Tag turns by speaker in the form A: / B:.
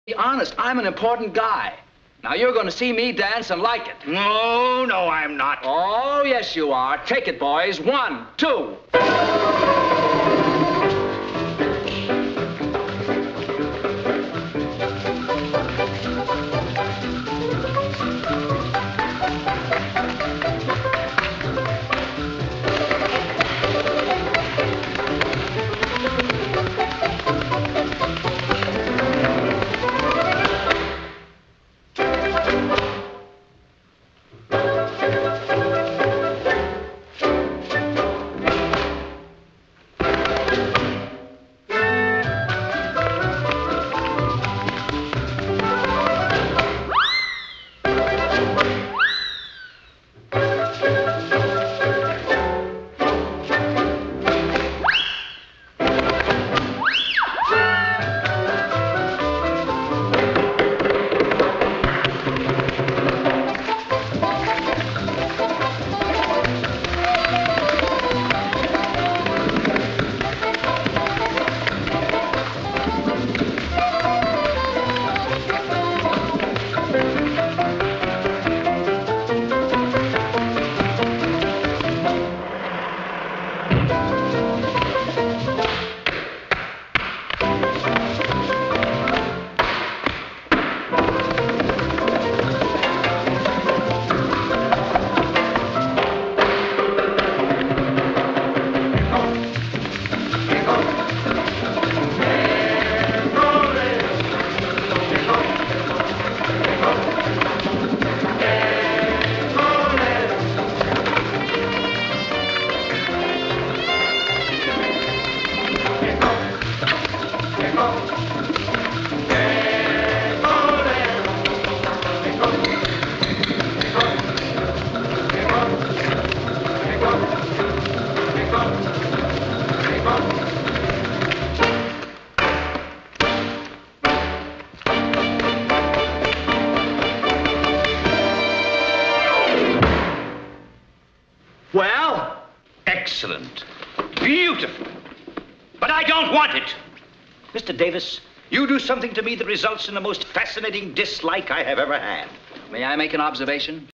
A: Be honest, I'm an important guy. Now, you're going to see me dance and like it.
B: No, I'm not.
A: Oh, yes, you are. Take it, boys. 1, 2.
B: Well, excellent. Beautiful. But I don't want it. Mr. Davis, you do something to me that results in the most fascinating dislike I have ever had.
A: May I make an observation?